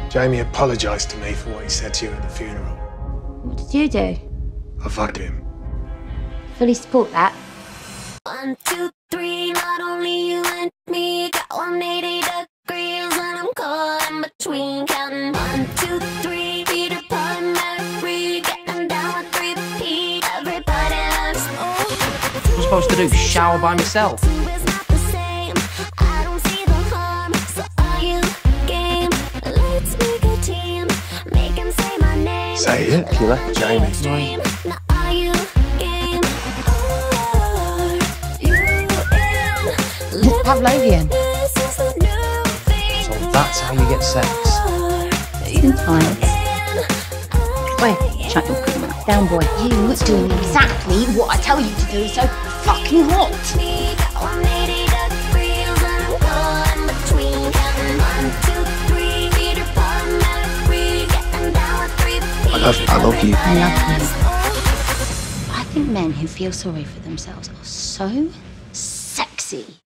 Jamie apologised to me for what he said to you at the funeral. What did you do? I fucked him. Fully support that. 1, 2, 3, not only you and me, got 180 degrees and I'm caught in between. Counting 1, 2, 3, Peter, Paul, Mary, getting down with 3P. Everybody loves What am I supposed to do? Shower by myself? It's not the same. I don't see the harm. So are you game? Let's make a team. Make him say my name. Say it, killer. Jamie. Now are you game? Are you in? Pavlovian. This is the new thing. So that's how you get sex. Sometimes. Wait, shut your good mouth. Down, boy. You doing exactly what I tell you to do, so fucking hot. Me got 180 degrees and I'm caught in between. Counting 1, 2, 3, Peter, Paul, Mary, getting down with 3P. I love you. I love you. I think men who feel sorry for themselves are so sexy.